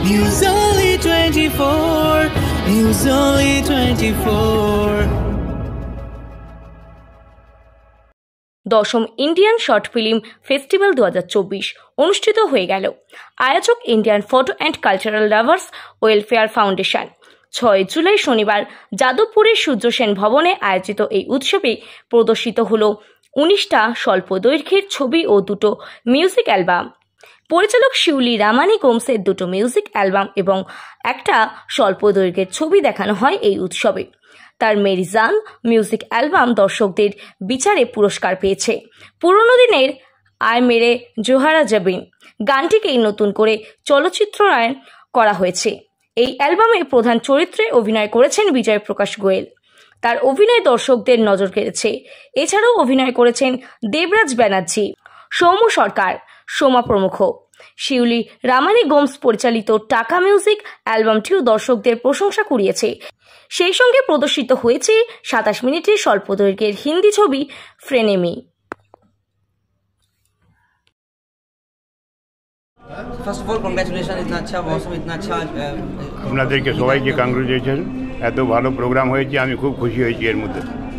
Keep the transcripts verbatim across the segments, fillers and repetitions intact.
News Only twenty-four, News Only twenty-four. দশম Indian short film festival দু হাজার চব্বিশ অনুষ্ঠিত হয়ে গেল। আয়োজক Indian photo and cultural lovers welfare foundation. ছয় জুলাই শনিবার যাদবপুরের সূর্য সেন ভবনে আয়োজিত এই উৎসবে প্রদর্শিত হল উনিশটা স্বল্প দৈর্ঘ্যের ছবি ও দুটো মিউজিক অ্যালবাম। পরিচালক শিউলি রামানি গোমসের দুটো মিউজিক অ্যালবাম এবং একটা স্বল্প দৈর্ঘ্যের ছবি দেখানো হয় এই উৎসবে। তার মেরিজান মিউজিক অ্যালবাম দর্শকদের বিচারে পুরস্কার পেয়েছে। পুরনো দিনের আয় মেরে জোহারা জাবিন গানটিকেই নতুন করে চলচ্চিত্রায়ন করা হয়েছে। এই অ্যালবামে প্রধান চরিত্রে অভিনয় করেছেন বিজয় প্রকাশ গোয়েল। তার অভিনয় দর্শকদের নজর কেড়েছে। এছাড়াও অভিনয় করেছেন দেবরাজ ব্যানার্জি, সৌম্য সরকার, সোমা প্রমুখ। শিউলি রামানি গোমস পরিচালিত টাকা মিউজিক অ্যালবামটিও দর্শকদের প্রশংসা কুড়িয়েছে। সেই সঙ্গে প্রদর্শিত হয়েছে সাতাশ মিনিটের স্বল্প দৈর্ঘ্যের হিন্দি ছবি ফ্রেনেমি। First of all, congratulations, इतना अच्छा मौसम, इतना अच्छा আপনাদেরকে সবাইকে কংগ্রেচুলেশন। এত ভালো প্রোগ্রাম হয়েছে, আমি খুব খুশি হয়েছি এর মধ্যে।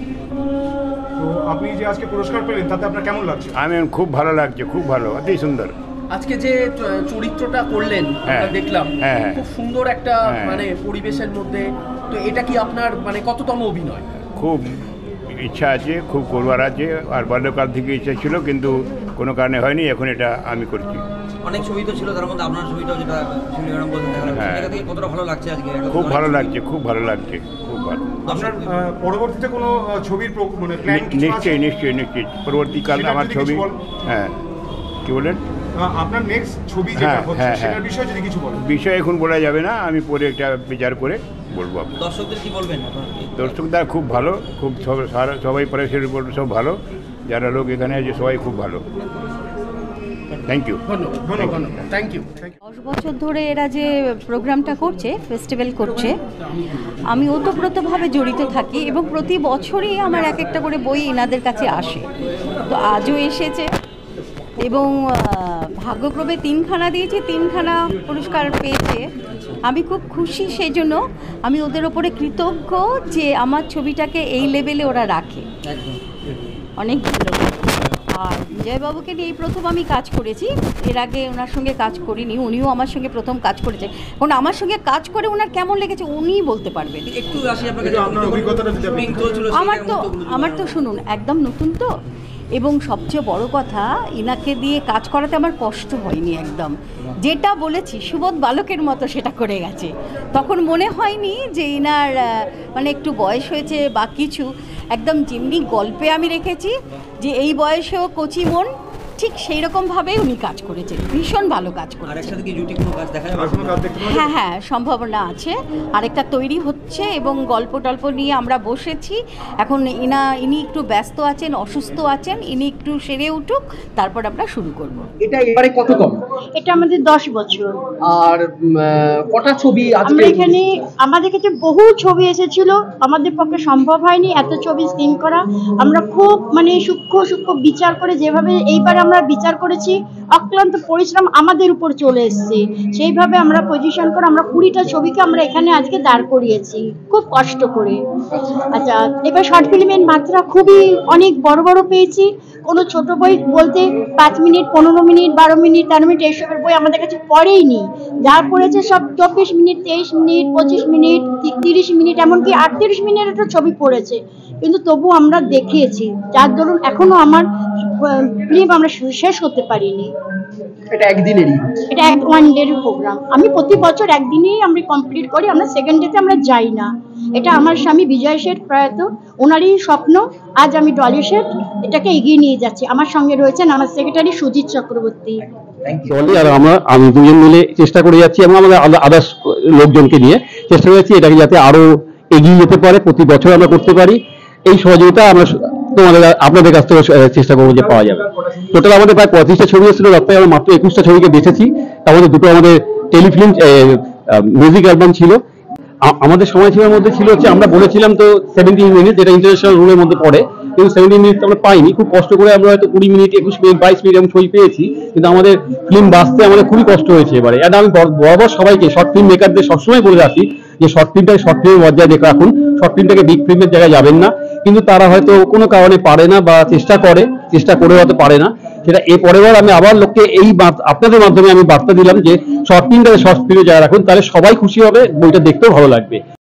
তো আপনি যে আজকে পুরস্কার পেলেন তাতে আপনার কেমন লাগছে? আমি খুব ভালো লাগছে, খুব ভালো, অতি সুন্দর। আজকে যে চরিত্রটা করলেন আমরা দেখলাম, খুব সুন্দর একটা মানে পরিবেশের মধ্যে, তো এটা কি আপনার মানে কততম অভিনয়? খুব ইচ্ছা আছে, খুব করবার আছে, আর বাল্যকাল থেকে ইচ্ছা ছিল কিন্তু কোনো কারণে হয়নি, এখন এটা আমি করছি। অনেক ছবি তো ছিল, তার মধ্যে আপনার ছবিটাও যেটা শিলিগুড়ি বলতে দেখা যাচ্ছে, এটা থেকে কতটা ভালো লাগছে আজকে? খুব ভালো লাগছে, খুব ভালো লাগছে, খুব ভালো। আপনার পরবর্তীতে কোনো ছবির মানে প্ল্যান? নিশ্চয়ই নিশ্চয়ই নিশ্চয়ই পরবর্তীকালে আমার ছবি। হ্যাঁ, কি বলেন? আপনার নেক্সট ছবি যেটা হচ্ছে সেটার বিষয়ে যদি কিছু বলেন। বিষয় এখন বলা যাবে না, আমি পরে একটা বিচার করে বলবো। আপনার দর্শকদের কি বলবেন? দর্শকরা খুব ভালো, খুব সবাই প্রেসের রিপোর্ট সব ভালো, যারা লোক এখানে আছে সবাই খুব ভালো। Thank you, thank you. দশ বছর ধরে এরা যে প্রোগ্রামটা করছে, ফেস্টিভ্যাল করছে, আমি ওতপ্রোতভাবে জড়িত থাকি এবং প্রতি বছরই আমার এক একটা করে বই এনাদের কাছে আসে। তো আজও এসেছে এবং ভাগ্যক্রমে তিনখানা দিয়েছে, তিনখানা পুরস্কার পেয়েছে। আমি খুব খুশি, সেই জন্য আমি ওদের ওপরে কৃতজ্ঞ যে আমার ছবিটাকে এই লেভেলে ওরা রাখে। অনেক ধন্যবাদ। আর বিজয়বাবুকে নিয়ে এই প্রথম আমি কাজ করেছি, এর আগে ওনার সঙ্গে কাজ করিনি, উনিও আমার সঙ্গে প্রথম কাজ করেছে। কারণ আমার সঙ্গে কাজ করে ওনার কেমন লেগেছে উনিই বলতে পারবেন। একটু আসি আপনাকে, আমার তো আমার তো শুনুন, একদম নতুন তো, এবং সবচেয়ে বড় কথা ইনাকে দিয়ে কাজ করাতে আমার কষ্ট হয়নি একদম। যেটা বলেছি সুবোধ বালকের মতো সেটা করে গেছে। তখন মনে হয়নি যে ইনার মানে একটু বয়স হয়েছে বা কিছু, একদম যেমনি গল্পে আমি রেখেছি যে এই বয়সেও কচি মন, ঠিক সেই রকমভাবেই উনি কাজ করেছেন, ভীষণ ভালো কাজ করেছেন। হ্যাঁ হ্যাঁ সম্ভাবনা আছে, আরেকটা তৈরি হচ্ছে এবং গল্প টল্প নিয়ে আমরা বসেছি। এখন ইনা ইনি একটু ব্যস্ত আছেন, অসুস্থ আছেন, ইনি একটু সেরে উঠুক, তারপর আমরা শুরু করব। এটা এবারে কততম? এটা আমাদের দশ বছর। আর কটা ছবি আমরা এখানে, আমাদের কাছে বহু ছবি এসেছিল, আমাদের পক্ষে সম্ভব হয়নি এত ছবি স্ক্রিন করা। আমরা খুব মানে সূক্ষ্ম সূক্ষ্ম বিচার করে, যেভাবে এইবার আমরা বিচার করেছি, অক্লান্ত পরিশ্রম আমাদের উপর চলে এসেছে, সেইভাবে আমরা পজিশন করে আমরা কুড়িটা ছবিকে আমরা এখানে আজকে দাঁড় করিয়েছি খুব কষ্ট করে। আচ্ছা, এবার শর্ট ফিল্মের মাত্রা খুবই অনেক বড় বড় পেয়েছি। কোনো ছোট বই বলতে পাঁচ মিনিট, পনেরো মিনিট, বারো মিনিট, তেরো মিনিট এইসবের বই আমাদের কাছে পড়েই নি। যা পড়েছে সব চব্বিশ মিনিট, তেইশ মিনিট, পঁচিশ মিনিট, তিরিশ মিনিট, এমনকি আটত্রিশ মিনিট একটা ছবি পড়েছে, কিন্তু তবু আমরা দেখিয়েছি। যার দরুন এখনো আমার ফিল্ম আমরা শেষ করতে পারিনি। এটা একদিনেরই, এটা এক ওয়ান ডের প্রোগ্রাম। আমি প্রতি বছর একদিনেই আমরা কমপ্লিট করি, আমরা সেকেন্ড ডেতে আমরা যাই না। এটা আমার স্বামী বিজয় শেঠ প্রয়াত, ওনারই স্বপ্ন। আজ আমি ডলি শেঠ এটাকে এগিয়ে নিয়ে যাচ্ছি। আমার সঙ্গে রয়েছেন আমার সেক্রেটারি সুজিত চক্রবর্তী। আর আমরা আমি দুজন মিলে চেষ্টা করে যাচ্ছি এবং আমাদের আদার্স লোকজনকে নিয়ে চেষ্টা করে যাচ্ছি এটাকে যাতে আরো এগিয়ে যেতে পারে, প্রতি বছর আমরা করতে পারি। এই সহযোগিতা আমরা তোমাদের আপনাদের কাছ থেকে চেষ্টা করবো যে পাওয়া যাবে। টোটাল আমাদের প্রায় পঁয়ত্রিশটা ছবি এসেছিল, তার থেকে আমরা মাত্র একুশটা ছবিকে বেছেছি। তার মধ্যে দুটো আমাদের টেলিফিল্ম মিউজিক অ্যালবাম ছিল। আমাদের সময় সীমার মধ্যে ছিল হচ্ছে আমরা বলেছিলাম তো সেভেন্টিন মিনিট, যেটা ইন্টারন্যাশনাল রুলের মধ্যে পড়ে। কিন্তু সেভেন্টি মিনিট আমরা পাইনি, খুব কষ্ট করে আমরা হয়তো কুড়ি মিনিট একুশ মিনিট বাইশ মিনিট এমন ছবি পেয়েছি, কিন্তু আমাদের ফিল্ম বাঁচতে আমাদের খুবই কষ্ট হয়েছে এবারে। এটা আমি বরাবর সবাইকে শর্ট ফিল্ম মেকারদের সবসময় বলে রাখি যে শর্ট ফিল্মটাকে শর্ট ফিল্মের মর্যাদা দেখে রাখুন, শর্ট ফিল্মটাকে বিগ ফিল্মের জায়গায় যাবেন না। কিন্তু তারা হয়তো কোনো কারণে পারে না বা চেষ্টা করে, চেষ্টা করে হয়তো পারে না, সেটা এ পরের বার আমি আবার লোককে এই আপনাদের মাধ্যমে আমি বার্তা দিলাম যে শর্ট ফিল্মটাকে শর্ট ফিল্মে জায়গায় রাখুন, তাহলে সবাই খুশি হবে, বইটা দেখতেও ভালো লাগবে।